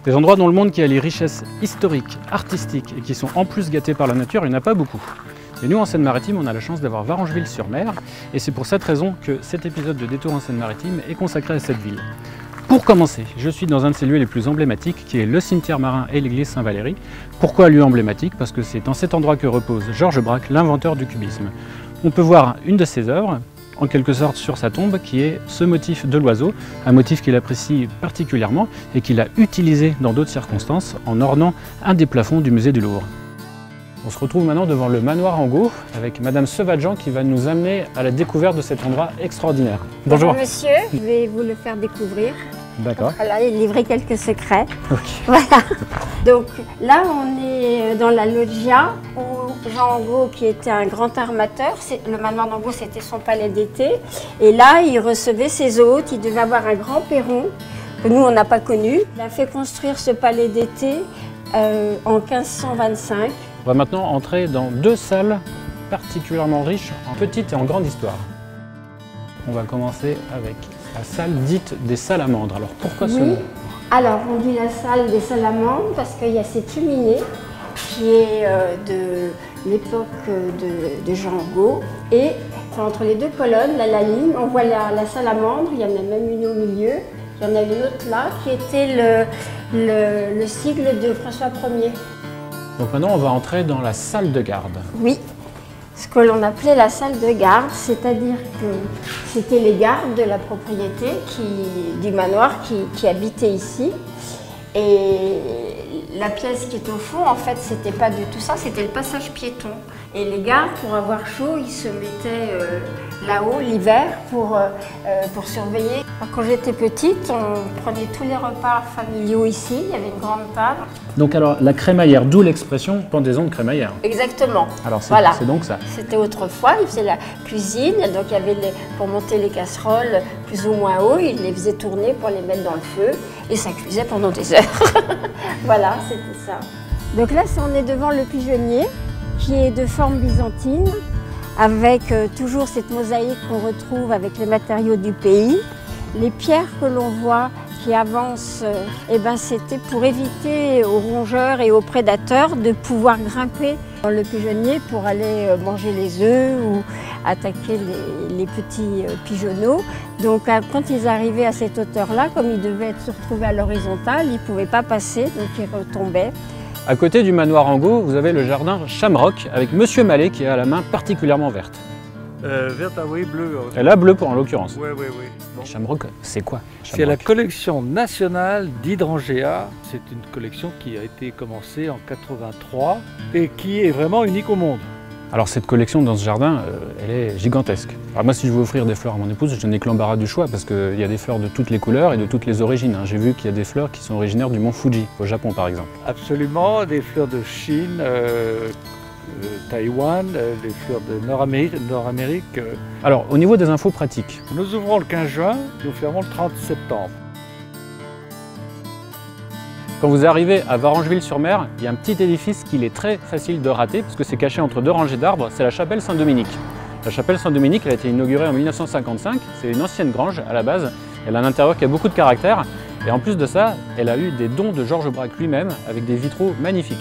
Des endroits dans le monde qui a les richesses historiques, artistiques et qui sont en plus gâtés par la nature, il n'y en a pas beaucoup. Et nous, en Seine-Maritime, on a la chance d'avoir Varengeville-sur-Mer, et c'est pour cette raison que cet épisode de Détour en Seine-Maritime est consacré à cette ville. Pour commencer, je suis dans un de ses lieux les plus emblématiques, qui est le cimetière marin et l'église Saint-Valéry. Pourquoi lieu emblématique? Parce que c'est dans cet endroit que repose Georges Braque, l'inventeur du cubisme. On peut voir une de ses œuvres, en quelque sorte sur sa tombe, qui est ce motif de l'oiseau, un motif qu'il apprécie particulièrement et qu'il a utilisé dans d'autres circonstances en ornant un des plafonds du musée du Louvre. On se retrouve maintenant devant le manoir Angot avec Madame Sevadjan qui va nous amener à la découverte de cet endroit extraordinaire. Bonjour. Bonjour monsieur, je vais vous le faire découvrir. D'accord. Voilà, et livrer quelques secrets. Ok. Voilà. Donc là, on est dans la loggia où Jean Angot, qui était un grand armateur, le manoir d'Angot, c'était son palais d'été. Et là, il recevait ses hôtes, il devait avoir un grand perron que nous, on n'a pas connu. Il a fait construire ce palais d'été en 1525. On va maintenant entrer dans deux salles particulièrement riches en petite et en grande histoire. On va commencer avec la salle dite des salamandres. Alors pourquoi ce nom? Alors on dit la salle des salamandres parce qu'il y a cette cheminée qui est de l'époque de Jean Angot. Et entre les deux colonnes, là, la ligne, on voit la salamandre, il y en a même une au milieu. Il y en a une autre là qui était le sigle de François Ier. Donc maintenant on va entrer dans la salle de garde. Oui, ce que l'on appelait la salle de garde, c'est-à-dire que c'était les gardes de la propriété du manoir qui habitaient ici. Et la pièce qui est au fond, en fait, c'était pas du tout ça, c'était le passage piéton. Et les gardes, pour avoir chaud, ils se mettaient là-haut l'hiver pour surveiller. Alors, quand j'étais petite, on prenait tous les repas familiaux ici, il y avait une grande table. Donc alors la crémaillère, d'où l'expression pendaison de crémaillère. Exactement. Alors c'est voilà. Donc ça. C'était autrefois, ils faisaient la cuisine, donc il y avait pour monter les casseroles plus ou moins haut, ils les faisaient tourner pour les mettre dans le feu et ça cuisait pendant des heures. Voilà, c'était ça. Donc là, on est devant le pigeonnier qui est de forme byzantine avec toujours cette mosaïque qu'on retrouve avec les matériaux du pays. Les pierres que l'on voit qui avancent, c'était pour éviter aux rongeurs et aux prédateurs de pouvoir grimper dans le pigeonnier pour aller manger les œufs ou attaquer les petits pigeonneaux. Donc quand ils arrivaient à cette hauteur-là, comme ils devaient se retrouver à l'horizontale, ils ne pouvaient pas passer, donc ils retombaient. À côté du manoir Angot, vous avez le jardin Shamrock avec Monsieur Mallet qui a la main particulièrement verte. Verte, ah oui, bleue. Et là, bleu en l'occurrence. Oui. Bon. Shamrock, c'est quoi? C'est la collection nationale d'hydrangeas. C'est une collection qui a été commencée en 83 et qui est vraiment unique au monde. Alors cette collection dans ce jardin, elle est gigantesque. Alors moi, si je veux offrir des fleurs à mon épouse, je n'ai que l'embarras du choix parce qu'il y a des fleurs de toutes les couleurs et de toutes les origines. J'ai vu qu'il y a des fleurs qui sont originaires du mont Fuji, au Japon par exemple. Absolument, des fleurs de Chine, Taïwan, des fleurs de Nord-Amérique. Alors au niveau des infos pratiques. Nous ouvrons le 15 juin, nous fermons le 30 septembre. Quand vous arrivez à Varengeville-sur-Mer, il y a un petit édifice qu'il est très facile de rater parce que c'est caché entre deux rangées d'arbres, c'est la chapelle Saint-Dominique. La chapelle Saint-Dominique, elle a été inaugurée en 1955, c'est une ancienne grange à la base, elle a un intérieur qui a beaucoup de caractère et en plus de ça, elle a eu des dons de Georges Braque lui-même avec des vitraux magnifiques.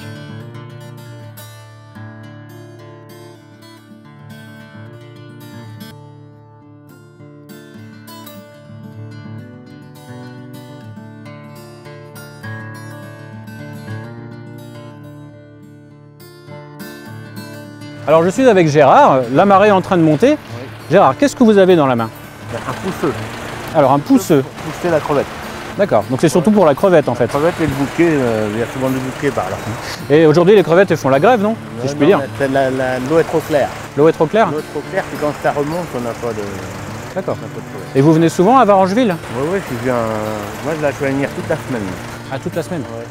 Alors je suis avec Gérard, la marée est en train de monter. Oui. Gérard, qu'est-ce que vous avez dans la main? Un pousseux. Alors un pousseux. Pour pousser la crevette. D'accord, donc c'est surtout pour la crevette en fait. La crevette et le bouquet, il y a souvent le bouquet par là. Et aujourd'hui les crevettes elles font la grève, non? Si je puis dire. L'eau est trop claire. L'eau est trop claire? L'eau est trop claire, puis quand ça remonte, on n'a pas de... D'accord. Et vous venez souvent à Varengeville? Oui, je viens... Moi je vais venir toute la semaine. Ah, toute la semaine? Ouais.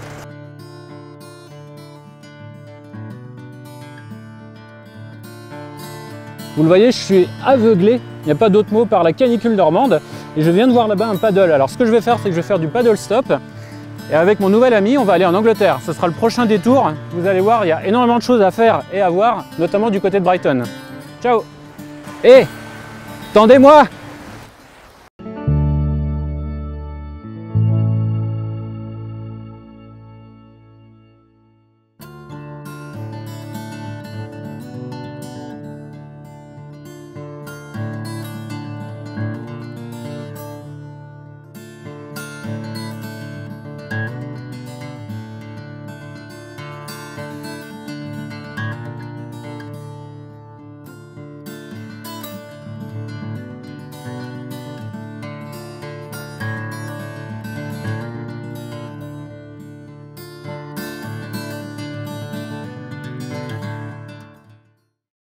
Vous le voyez, je suis aveuglé, il n'y a pas d'autre mot, par la canicule normande. Et je viens de voir là-bas un paddle. Alors ce que je vais faire, c'est que je vais faire du paddle stop. Et avec mon nouvel ami, on va aller en Angleterre. Ce sera le prochain détour. Vous allez voir, il y a énormément de choses à faire et à voir, notamment du côté de Brighton. Ciao! Et tendez-moi!